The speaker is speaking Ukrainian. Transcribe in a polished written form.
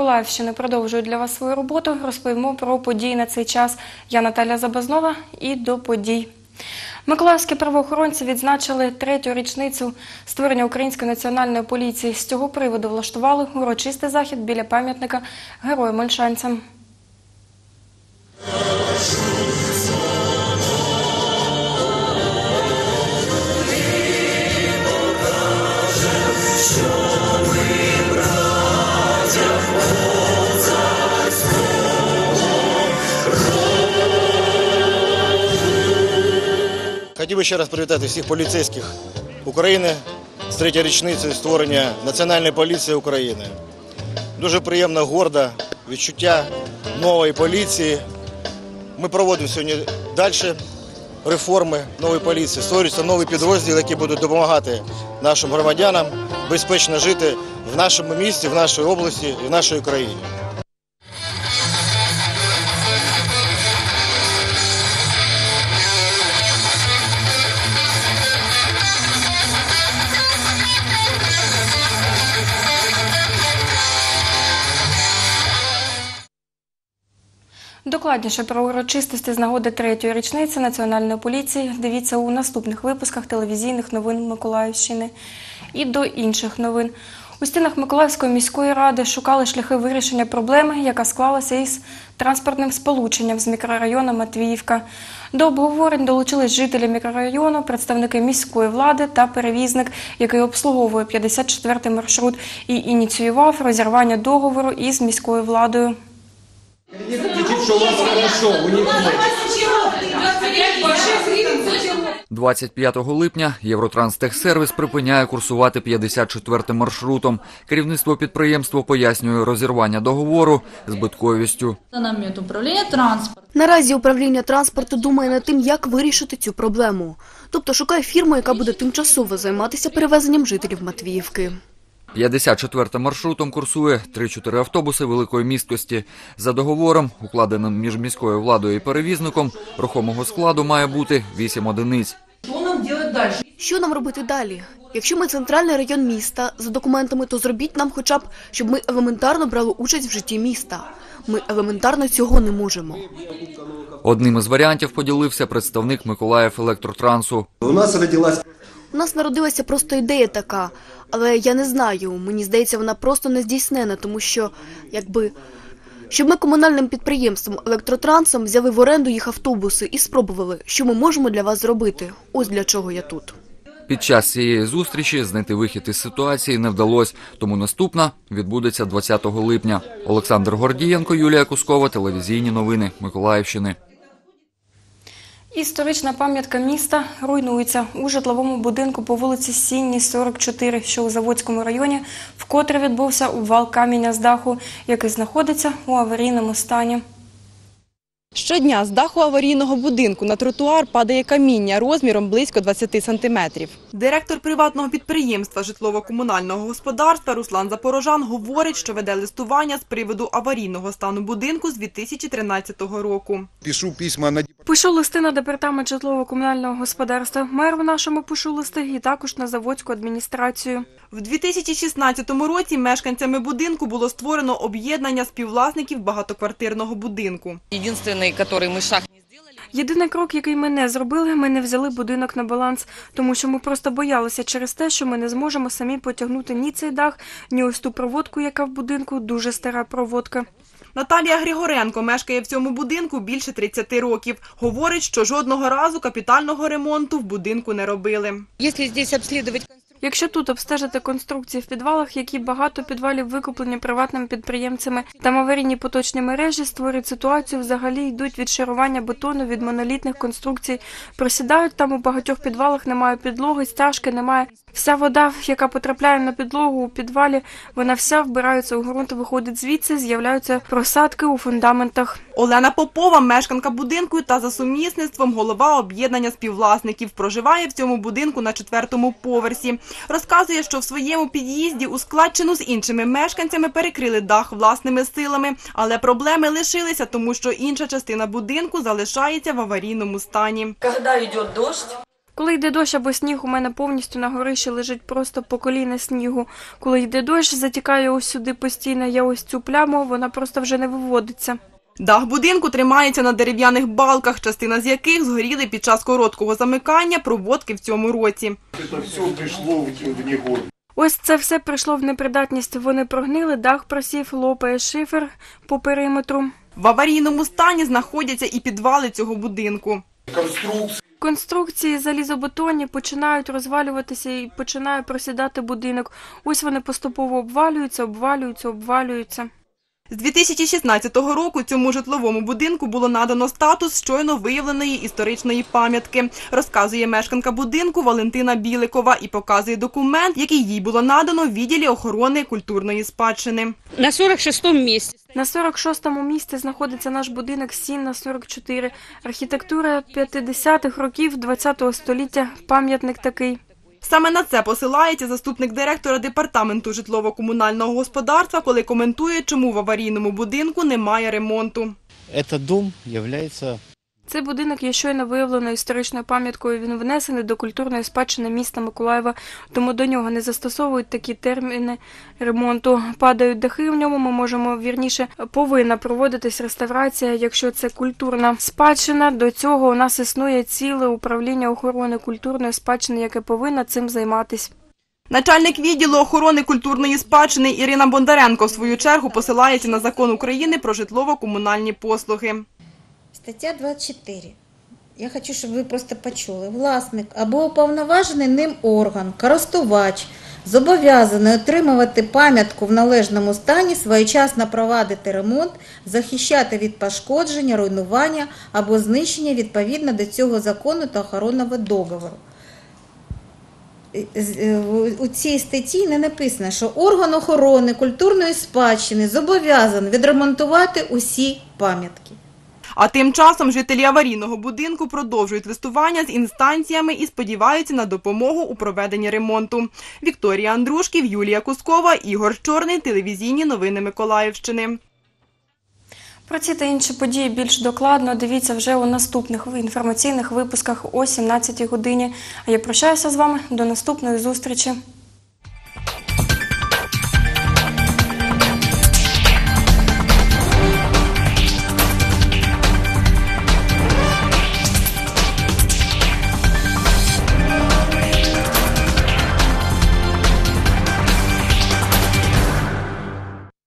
Миколаївщини продовжують для вас свою роботу. Розповімо про події на цей час. Я Наталя Забазнова і до подій. Миколаївські правоохоронці відзначили 3-ю річницю створення Української національної поліції. З цього приводу влаштували урочистий захід біля пам'ятника героям-ольшанцям. Хотів би ще раз привітати всіх поліцейських України з 3-ю річницею створення Національної поліції України. Дуже приємно, гордо відчуття нової поліції. Ми проводимо сьогодні далі реформи нової поліції. Створюються нові підрозділи, які будуть допомагати нашим громадянам безпечно жити в нашому місті, в нашій області і в нашій країні. Докладніше про урочистості з нагоди 3-ї річниці Національної поліції дивіться у наступних випусках телевізійних новин Миколаївщини. І до інших новин. У стінах Миколаївської міської ради шукали шляхи вирішення проблеми, яка склалася із транспортним сполученням з мікрорайону Матвіївка. До обговорень долучились жителі мікрорайону, представники міської влади та перевізник, який обслуговує 54-й маршрут і ініціював розірвання договору із міською владою. 25 липня Євротранстехсервіс припиняє курсувати 54-м маршрутом. Керівництво підприємства пояснює розірвання договору збитковістю. Наразі управління транспорту думає над тим, як вирішити цю проблему. Тобто шукає фірму, яка буде тимчасово займатися перевезенням жителів Матвіївки. 54-м маршрутом курсує 3-4 автобуси великої місткості. За договором, укладеним між міською владою і перевізником, рухомого складу має бути 8 одиниць. Що нам робити далі? Якщо ми центральний район міста за документами, то зробіть нам хоча б, щоб ми елементарно брали участь в житті міста. Ми елементарно цього не можемо. Одним із варіантів поділився представник Миколаївелектротрансу. У нас народилася просто ідея така, але я не знаю, мені здається, вона просто не здійснена, тому що, щоб ми комунальним підприємством Електротрансом взяли в оренду їх автобуси і спробували, що ми можемо для вас зробити. Ось для чого я тут. Під час цієї зустрічі знайти вихід із ситуації не вдалося, тому наступна відбудеться 20 липня. Олександр Гордієнко, Юлія Кускова, телевізійні новини Миколаївщини. Історична пам'ятка міста руйнується. У житловому будинку по вулиці Сінній, 44, що у Заводському районі, вкотре відбувся обвал каменя з даху, який знаходиться у аварійному стані. Щодня з даху аварійного будинку на тротуар падає каміння розміром близько 20 сантиметрів. Директор приватного підприємства житлово-комунального господарства Руслан Запорожан говорить, що веде листування з приводу аварійного стану будинку з 2013 року. Пишу листи на департамент житлово-комунального господарства, меру нашому пишу листи і також на заводську адміністрацію. В 2016 році мешканцями будинку було створено об'єднання співвласників багатоквартирного будинку. Єдиний крок, який ми не зробили, ми не взяли будинок на баланс, тому що ми просто боялися через те, що ми не зможемо самі потягнути ні цей дах, ні ось ту проводку, яка в будинку, дуже стара проводка. Наталія Григоренко мешкає в цьому будинку більше 30 років. Говорить, що жодного разу капітального ремонту в будинку не робили. Якщо тут обстежити конструкції в підвалах, які багато підвалів викуплені приватними підприємцями, там аварійні поточні мережі створюють ситуацію, взагалі йдуть від шарування бетону, від монолітних конструкцій, просідають, там у багатьох підвалах немає підлоги, стяжки немає. Вся вода, яка потрапляє на підлогу у підвалі, вона вся вбирається у ґрунт, виходить звідси, з'являються просадки у фундаментах. Олена Попова, мешканка будинку та за сумісництвом голова об'єднання співвласників, проживає в цьому будинку на 4-му поверсі. Розказує, що в своєму під'їзді у складчину з іншими мешканцями перекрили дах власними силами, але проблеми лишилися, тому що інша частина будинку залишається в аварійному стані. Коли йде дощ або сніг, у мене повністю на горищі лежить просто по коліна снігу. Коли йде дощ, затікає ось сюди постійно, я ось цю пляму, вона просто вже не виводиться. Дах будинку тримається на дерев'яних балках, частина з яких згоріли під час короткого замикання проводки в цьому році. Это все пришло в негодность. Ось це все прийшло в непридатність. Вони прогнили, дах просів, лопає шифер по периметру. В аварійному стані знаходяться і підвали цього будинку. Конструкция. Конструкції залізобетонні починають розвалюватися і починає просідати будинок. Ось вони поступово обвалюються. З 2016 року цьому житловому будинку було надано статус щойно виявленої історичної пам'ятки, розказує мешканка будинку Валентина Біликова і показує документ, який їй було надано в відділі охорони культурної спадщини. На 46-му місці. На 46-му місці знаходиться наш будинок Сінна 44. Архітектура 50-х років ХХ століття, пам'ятник такий. Саме на це посилається заступник директора департаменту житлово-комунального господарства, коли коментує, чому в аварійному будинку немає ремонту. Этот дом является Цей будинок є щойно виявленою історичною пам'яткою. Він внесений до культурної спадщини міста Миколаєва, тому до нього не застосовують такі терміни ремонту. Падають дахи в ньому, повинна проводитись реставрація, якщо це культурна спадщина. До цього у нас існує ціле управління охорони культурної спадщини, яке повинно цим займатися. Начальник відділу охорони культурної спадщини Ірина Бондаренко в свою чергу посилається на Закон України про житлово-комунальні послуги. Стаття 24. Я хочу, щоб ви просто почули. Власник або уповноважений ним орган, користувач зобов'язаний отримувати пам'ятку в належному стані, своєчасно провадити ремонт, захищати від пошкодження, руйнування або знищення відповідно до цього закону та охоронного договору. У цій статті не написано, що орган охорони культурної спадщини зобов'язаний відремонтувати усі пам'ятки. А тим часом жителі аварійного будинку продовжують листування з інстанціями і сподіваються на допомогу у проведенні ремонту. Вікторія Андрушків, Юлія Кускова, Ігор Чорний, телевізійні новини Миколаївщини. Про ці та інші події більш докладно дивіться вже у наступних інформаційних випусках о 17-й годині. А я прощаюся з вами до наступної зустрічі.